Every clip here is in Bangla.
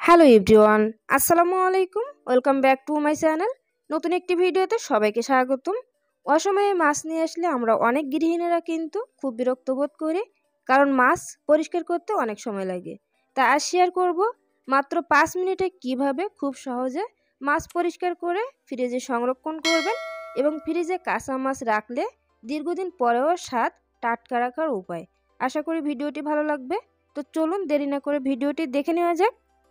হ্যালো এভরিওয়ান, আসসালামু আলাইকুম। Welcome back to my channel. নতুন একটি ভিডিওতে সবাইকে স্বাগতম। অসময়ে মাছ নিয়ে আসলে আমরা অনেক গৃহিণীরা কিন্তু খুব বিরক্ত বোধ করি, কারণ মাছ পরিষ্কার করতে অনেক সময় লাগে। তা আজ শেয়ার করব মাত্র 5 মিনিটে কিভাবে খুব সহজে মাছ পরিষ্কার করে ফ্রিজে সংরক্ষণ করবেন এবং ফ্রিজে কাঁচা মাছ রাখলে দীর্ঘদিন পরেও স্বাদ টাটকা রাখার উপায়। আশা করি ভিডিওটি ভালো লাগবে। তো চলুন দেরি না করে ভিডিওটি দেখে নেওয়া যাক।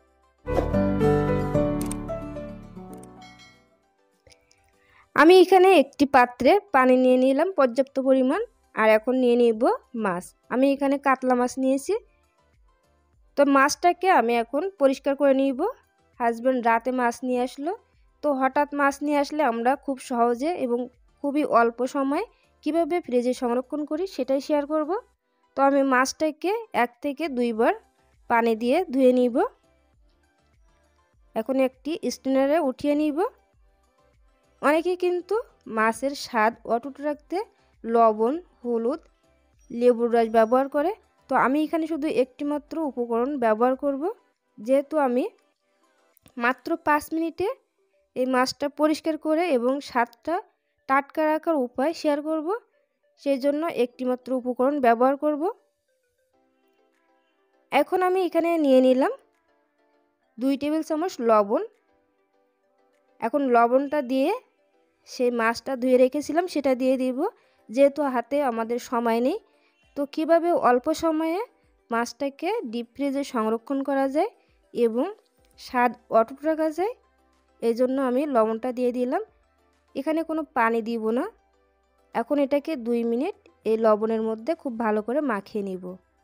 আমি এখানে একটি পাত্রে পানি নিয়ে নিলাম পর্যাপ্ত পরিমাণ, আর এখন নিয়ে নিব মাছ। আমি এখানে কাতলা মাছ নিয়েছি। তো মাছটাকে আমি এখন পরিষ্কার করে নিব। হাজব্যান্ড রাতে মাছ নিয়ে আসলো, তো হঠাৎ মাছ নিয়ে আসলে আমরা খুব সহজে এবং খুবই অল্প সময়ে কিভাবে ফ্রিজে সংরক্ষণ করি সেটাই শেয়ার করব। তো আমি মাছটাকে 1 থেকে 2 বার পানি দিয়ে ধুয়ে নিব। এখন একটি স্ট্রেনারে উঠিয়ে নিব। অনেকে কিন্তু মাছের স্বাদ অটুট রাখতে লবণ, হলুদ, লেবুর রস ব্যবহার করে। তো আমি এখানে শুধু একটি মাত্র উপকরণ ব্যবহার করব, যেহেতু আমি মাত্র 5 মিনিটে এই মাছটা পরিষ্কার করে এবং স্বাদটা টাটকা রাখার উপায় শেয়ার করব, সেই জন্য একটি মাত্র উপকরণ ব্যবহার করব। এখন আমি এখানে নিয়ে নিলাম 2 টেবিল চামচ লবণ। এখন লবণটা দিয়ে সেই মাছটা ধুয়ে রেখেছিলাম সেটা দিয়ে দিব, যেহেতু হাতে আমাদের সময় নেই। তো কিভাবে অল্প সময়ে মাছটাকে ডিপ ফ্রিজে সংরক্ষণ করা যায় এবং স্বাদ অটুট রাখা যায়, এই জন্য আমি লবণটা দিয়ে দিলাম। এখানে কোনো পানি দিব না। এখন এটাকে 2 মিনিট এই লবণের মধ্যে খুব ভালো করে মাখিয়ে নিব।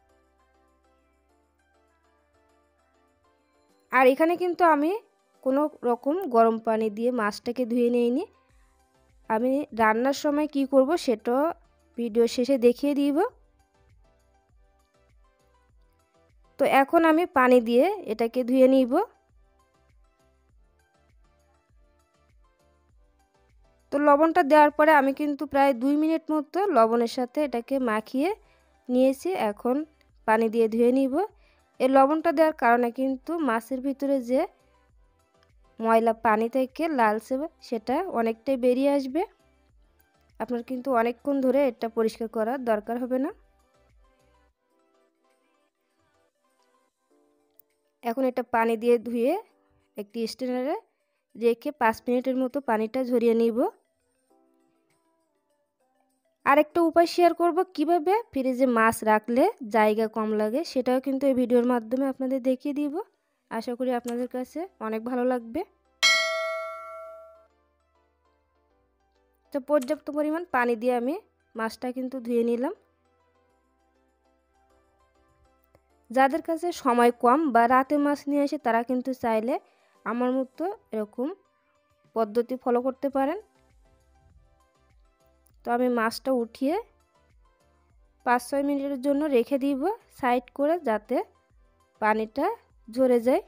আর এখানে কিন্তু আমি কোনো রকম গরম পানি দিয়ে মাছটাকে ধুয়ে নিইনি। আমি রান্নার সময় কি করব সেটা ভিডিও শেষে দেখিয়ে দিব। তো এখন আমি পানি দিয়ে এটাকে ধুয়ে নিব। তো লবণটা দেওয়ার পরে আমি কিন্তু প্রায় 2 মিনিট মতো লবণের সাথে এটাকে মাখিয়ে নিয়েছি। এখন পানি দিয়ে ধুয়ে নিব। এই লবণটা দেওয়ার কারণে কিন্তু মাছের ভিতরে যে ময়লা পানি থেকে লালচে সেটা অনেকটাই বেরিয়ে আসবে। আপনার কিন্তু অনেকক্ষণ ধরে এটা পরিষ্কার করার দরকার হবে না। এখন এটা পানি দিয়ে ধুয়ে একটি স্ট্রেনারে রেখে 5 মিনিটের মতো পানিটা ঝরিয়ে নিব। আরেকটা উপায় শেয়ার করব কিভাবে ফ্রিজে মাছ রাখলে জায়গা কম লাগে, সেটাও কিন্তু এই ভিডিওর মাধ্যমে আপনাদের দেখিয়ে দিব। আশা করি আপনাদের কাছে অনেক ভালো লাগবে। তো পর্যাপ্ত পরিমাণ পানি দিয়ে আমি মাছটা কিন্তু ধুয়ে নিলাম। যাদের কাছে সময় কম বা রাতে মাছ নিয়ে আসে তারা কিন্তু চাইলে আমার মতো এরকম পদ্ধতি ফলো করতে পারেন। তো আমি মাছটা উঠিয়ে 5-6 মিনিটের জন্য রেখে দিব সাইড করে, যাতে পানিটা ঝরে যায়।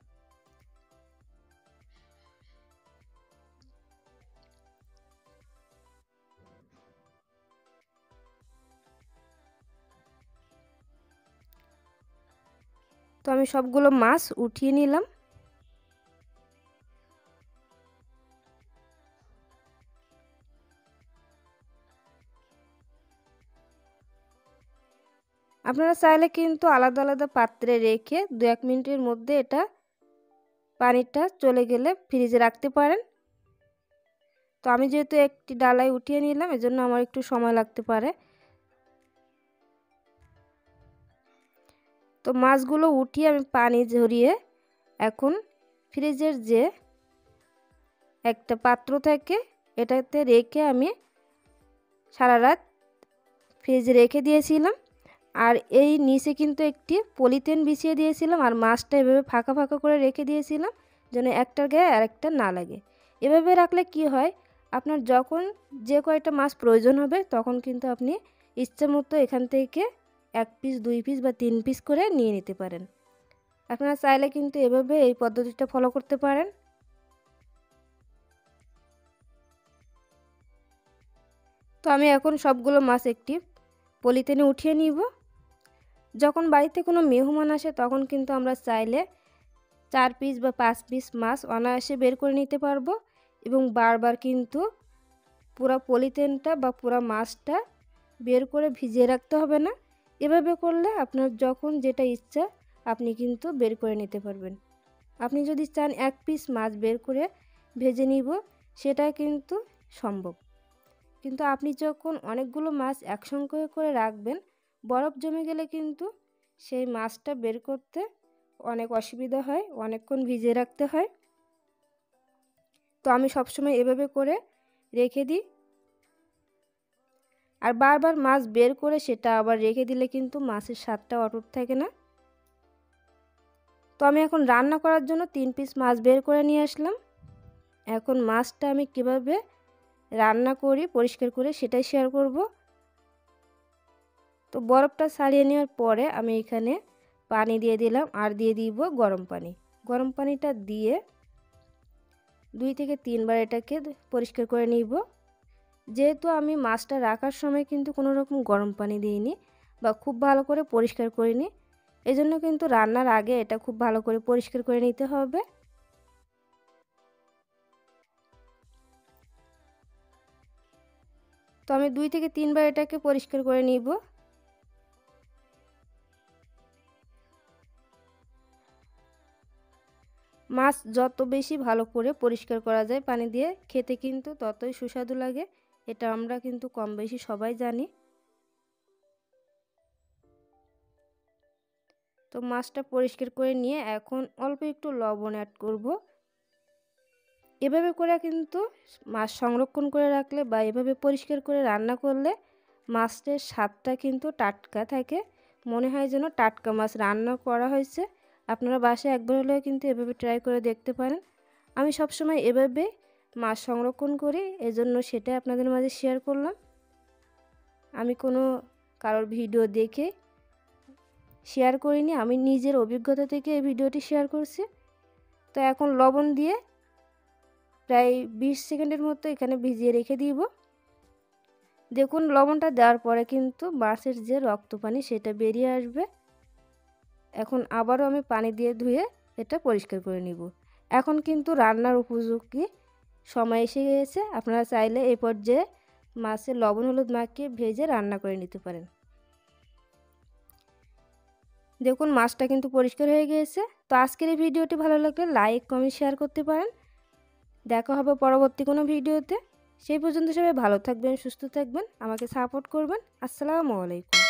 তো আমি সবগুলো মাছ উঠিয়ে নিলাম। আপনারা চাইলে কিন্তু আলাদা আলাদা পাত্রে রেখে 2-1 মিনিটের মধ্যে এটা পানিটা চলে গেলে ফ্রিজে রাখতে পারেন। তো আমি যেহেতু একটি ডালায় উঠিয়ে নিলাম, এজন্য আমার একটু সময় লাগতে পারে। তো মাছগুলো উঠিয়ে আমি পানি ঝরিয়ে এখন ফ্রিজের যে একটা পাত্র থাকে এটাতে রেখে আমি সারা রাত ফ্রিজে রেখে দিয়েছিলাম। আর এই নিচে কিন্তু একটি পলিথিন বিছিয়ে দিয়েছিলাম, আর মাছটা এভাবে ফাঁকা ফাঁকা করে রেখে দিয়েছিলাম যেন একটার গায়ে আরেকটা না লাগে। এভাবে রাখলে কি হয়, আপনার যখন যে কয়টা মাছ প্রয়োজন হবে তখন কিন্তু আপনি ইচ্ছে মতো এখান থেকে 1 পিস, 2 পিস বা 3 পিস করে নিয়ে নিতে পারেন। আপনারা চাইলে কিন্তু এভাবে এই পদ্ধতিটা ফলো করতে পারেন। তো আমি এখন সবগুলো মাছ একটি পলিথিনে উঠিয়ে নিব। যখন বাড়িতে কোনো মেহমান আসে তখন কিন্তু আমরা চাইলে 4 পিস বা 5 পিস মাছ অনায়াসে বের করে নিতে পারবো এবং বারবার কিন্তু পুরো পলিথিনটা বা পুরো মাছটা বের করে ভিজিয়ে রাখতে হবে না। এভাবে করলে আপনার যখন যেটা ইচ্ছা আপনি কিন্তু বের করে নিতে পারবেন। আপনি যদি চান 1 পিস মাছ বের করে ভেজে নিব সেটা কিন্তু সম্ভব। কিন্তু আপনি যখন অনেকগুলো মাছ একসঙ্গে করে রাখবেন বরফ জমে গেলে কিন্তু সেই মাছটা বের করতে অনেক অসুবিধা হয়, অনেকক্ষণ ভিজিয়ে রাখতে হয়। তো আমি সবসময় এভাবে করে রেখে দিই। আর বারবার মাছ বের করে সেটা আবার রেখে দিলে কিন্তু মাছের স্বাদটা অটুট থাকে না। তো আমি এখন রান্না করার জন্য 3 পিস মাছ বের করে নিয়ে আসলাম। এখন মাছটা আমি কিভাবে রান্না করি পরিষ্কার করে সেটাই শেয়ার করব। তো বরফটা ছাড়িয়ে নেওয়ার পরে আমি এখানে পানি দিয়ে দিলাম আর দিয়ে দিব গরম পানি। গরম পানিটা দিয়ে 2 থেকে 3 বার এটাকে পরিষ্কার করে নিব। যেহেতু আমি মাছটা রাখার সময় কিন্তু কোনো রকম গরম পানি দিইনি বা খুব ভালো করে পরিষ্কার করিনি, এজন্য কিন্তু রান্নার আগে এটা খুব ভালো করে পরিষ্কার করে নিতে হবে। তো আমি 2 থেকে 3 বার এটাকে পরিষ্কার করে নিব। মাছ যত বেশি ভালো করে পরিষ্কার করা যায় পানি দিয়ে খেতে কিন্তু ততই সুস্বাদু লাগে, এটা আমরা কিন্তু কম বেশি সবাই জানি। তো মাছটা পরিষ্কার করে নিয়ে এখন অল্প একটু লবণ অ্যাড করব। এভাবে করে কিন্তু মাছ সংরক্ষণ করে রাখলে বা এভাবে পরিষ্কার করে রান্না করলে মাছের স্বাদটা কিন্তু টাটকা থাকে, মনে হয় যেন টাটকা মাছ রান্না করা হয়েছে। আপনারা বাসায় একবার হলেও কিন্তু এভাবে ট্রাই করে দেখতে পারেন। আমি সবসময় এভাবে মাছ সংরক্ষণ করি, এজন্য সেটা আপনাদের মাঝে শেয়ার করলাম। আমি কোনো কারোর ভিডিও দেখে শেয়ার করিনি, আমি নিজের অভিজ্ঞতা থেকে এই ভিডিওটি শেয়ার করছি। তো এখন লবণ দিয়ে প্রায় 20 সেকেন্ডের মতো এখানে ভিজিয়ে রেখে দিব। দেখুন লবণটা দেওয়ার পরে কিন্তু মাছের যে রক্ত পানি সেটা বেরিয়ে আসবে। এখন আবারও আমি পানি দিয়ে ধুয়ে এটা পরিষ্কার করে নিব। এখন কিন্তু রান্নার উপযোগী সময় এসে গিয়েছে। আপনারা চাইলে এই পর্যায়ে মাছের লবণ হলুদ মাখিয়ে ভেজে রান্না করে নিতে পারেন। দেখুন মাছটা কিন্তু পরিষ্কার হয়ে গিয়েছে। তো আজকের এই ভিডিওটি ভালো লাগলে লাইক কমেন্ট শেয়ার করতে পারেন। দেখা হবে পরবর্তী কোনো ভিডিওতে। সেই পর্যন্ত সবাই ভালো থাকবেন, সুস্থ থাকবেন, আমাকে সাপোর্ট করবেন। আসসালামু আলাইকুম।